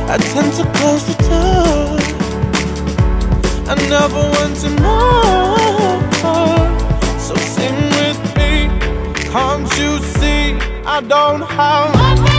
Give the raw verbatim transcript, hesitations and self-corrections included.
I tend to close the door. I never want to more. So sing with me, can't you see I don't have